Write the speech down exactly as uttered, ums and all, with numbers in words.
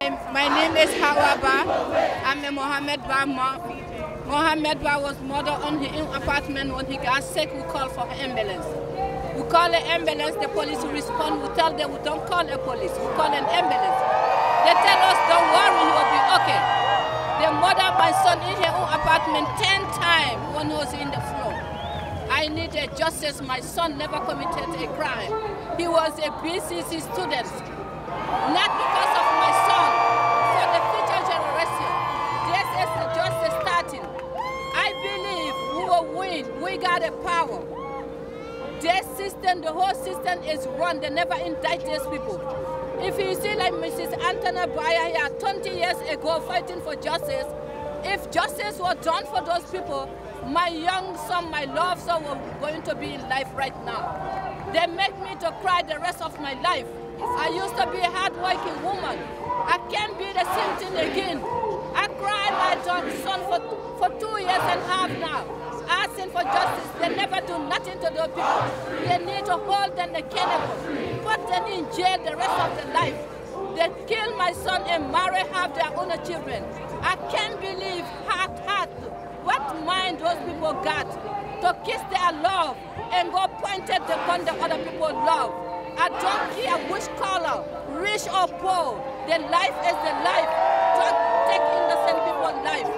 My, my name is Hawa Ba. I'm a Mohammed Ba mom. Mohammed Ba was murdered on his own apartment. When he got sick, we called for ambulance. We call the ambulance, the police respond. We tell them we don't call a police, we call an ambulance. They tell us, don't worry, he will be okay. They murdered my son in his own apartment ten times when he was in the floor. I need a justice. My son never committed a crime. He was a B C C student. Not because of my son, for the future generation. This is the justice starting. I believe we will win. We got the power. This system, the whole system is run. They never indict these people. If you see like Missus Anthony Bayer here twenty years ago fighting for justice, if justice was done for those people, my young son, my loved son, was going to be in life right now. They make me to cry the rest of my life. I used to be a hard-working woman. I can't be the same thing again. I cried my son for, for two years and a half now, asking for justice. They never do nothing to those people. They need to hold them accountable, put them in jail the rest of their life. They kill my son and marry, have their own children. I can't believe heart, heart, what mind those people got to kiss their love and go pointed the gun the other people love. I don't care which color, rich or poor. The life is the life. Don't take innocent people's life.